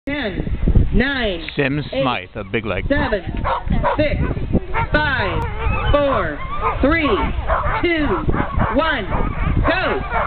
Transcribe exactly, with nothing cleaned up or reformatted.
ten, nine, Cim Smyth, eight, a big leg. seven, six, five, four, three, two, one, go!